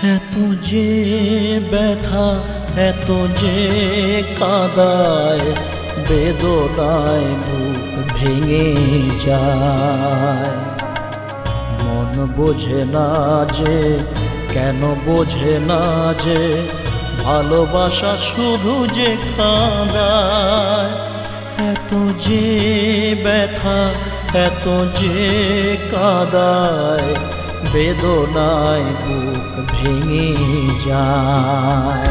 এত যে ব্যথা, এত যে কাদায়, বেদনায় বুক ভেঙে যায়। মন বোঝে না যে, কেন বোঝে না যে, ভালোবাসা শুধু যে কাঁদায়। এত যে ব্যথা, এত যে কাদায়, বেদনায় বুক ভেঙে যায়।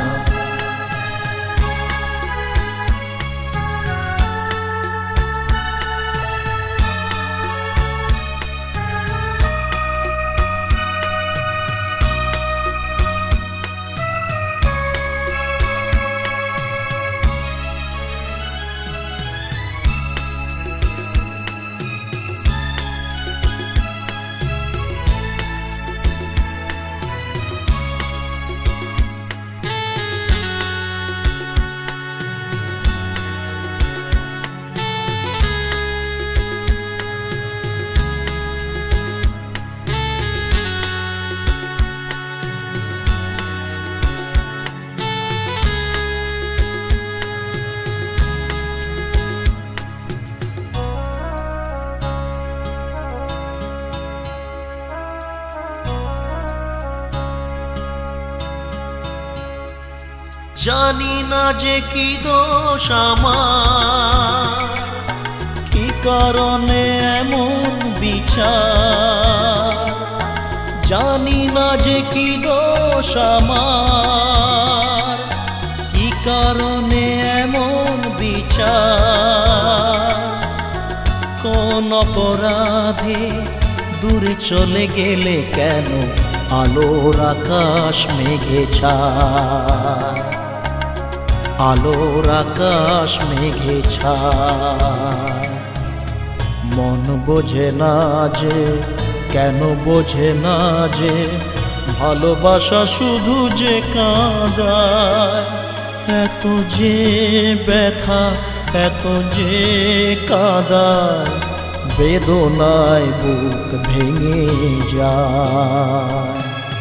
জানি না যে কি দোষ আমার, কি কারণে এমন বিচার। জানি না যে কি দোষ আমার, কি কারণে এমন বিচার। কোন অপরাধে দূরে চলে গেলে কেন আলোর আকাশ মেঘে ছায়, আলোর আকাশ মেঘে ছায়। মন বোঝে না যে, কেন বোঝে না যে, ভালোবাসা শুধু যে কাঁদায়। এত যে ব্যথা, এত যে কাঁদায়, বেদনায় বুক ভেঙে যায়।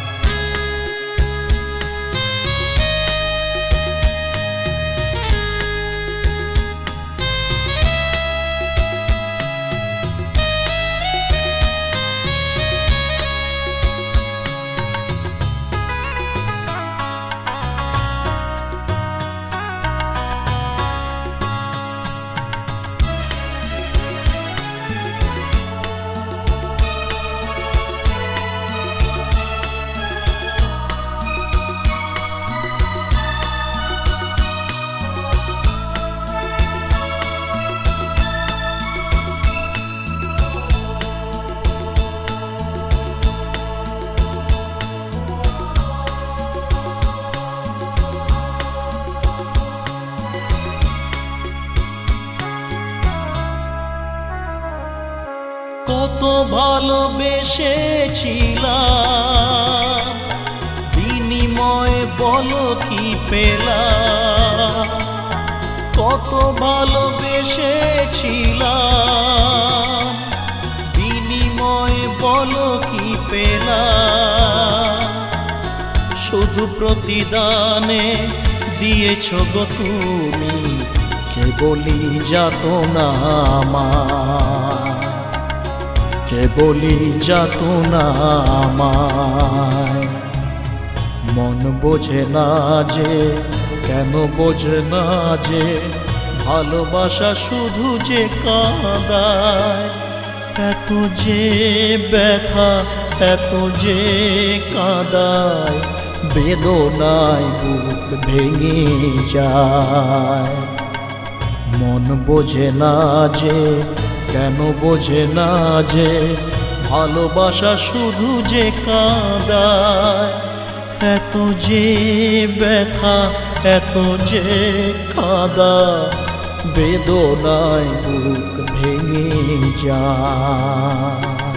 কত ভালোবেসেছিলাম, বিনিময়ে বলো কি পেলাম। কত ভালোবেসেছিলাম, বিনিময়ে বলো কি পেলাম। শুধু প্রতিদানে দিয়েছ গো তুমি কেবলই যাতনা আমায়, কেবলই যাতনা আমায়। মন বোঝে না যে, কেন বোঝে না যে, ভালোবাসা শুধু যে কাঁদায়। এত যে ব্যথা, এত যে কাঁদায়, বেদনায় বুক ভেঙে যায়। মন বোঝে না যে, কেন বোঝে না যে, ভালোবাসা শুধু যে কাঁদায়। এত যে ব্যথা, এত যে কাঁদায়, বেদনায় বুক ভেঙে যায়।